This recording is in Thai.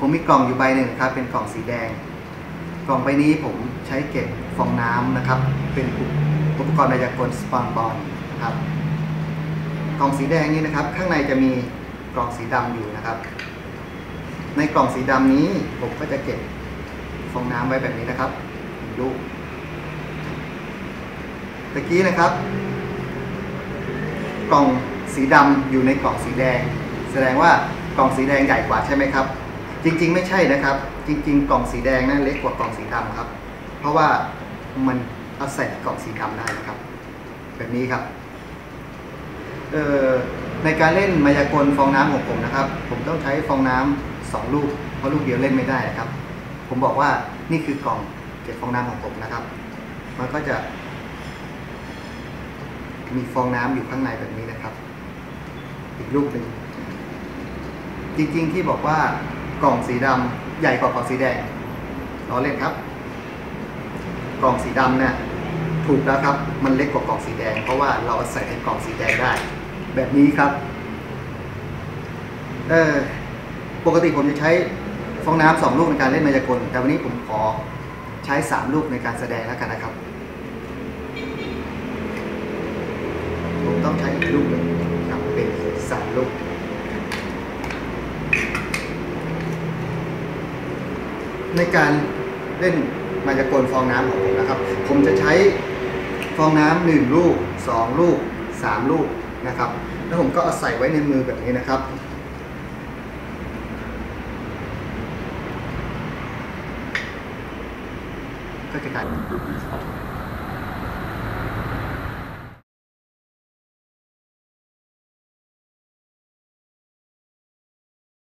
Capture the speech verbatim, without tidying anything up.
ผมมีกล่องอยู่ใบหนึ่งครับเป็นกล่องสีแดงกล่องใบนี้ผมใช้เก็บฟองน้ำนะครับเป็นอุปกรณ์มายากลสปอนบอลครับกล่องสีแดงนี้นะครับข้างในจะมีกล่องสีดำอยู่นะครับในกล่องสีดำนี้ผมก็จะเก็บฟองน้ำไว้แบบนี้นะครับลูกตะกี้นะครับกล่องสีดำอยู่ในกล่องสีแดงแสดงว่ากล่องสีแดงใหญ่กว่าใช่ไหมครับจริงๆไม่ใช่นะครับจริงๆกล่องสีแดงนั้นเล็กกว่ากล่องสีดำครับเพราะว่ามันเอาใส่กล่องสีดำได้นะครับแบบนี้ครับเอ่อในการเล่นมายากลฟองน้ำของผมนะครับผมต้องใช้ฟองน้ำสองลูกเพราะลูกเดียวเล่นไม่ได้ครับผมบอกว่านี่คือกล่องเก็บฟองน้ำของผมนะครับมันก็จะมีฟองน้ำอยู่ข้างในแบบนี้นะครับอีกลูกหนึ่งจริงๆที่บอกว่ากล่องสีดำใหญ่กว่ากล่องสีแดงล้อเล่นครับกล่องสีดำเนี่ยถูกแล้วครับมันเล็กกว่ากล่องสีแดงเพราะว่าเราใส่ในกล่องสีแดงได้แบบนี้ครับเออปกติผมจะใช้ฟองน้ำสองลูกในการเล่นมายากลแต่วันนี้ผมขอใช้สามลูกในการแสดงแล้วกันนะครับผมต้องใช้อีกลูกหนึ่งครับเป็นสามลูกในการเล่นมายากลฟองน้ำของผมนะครับผมจะใช้ฟองน้ำหนึ่งลูกสองลูกสามลูกนะครับแล้วผมก็เอาใส่ไว้ในมือแบบนี้นะครับก็จะกลายเป็น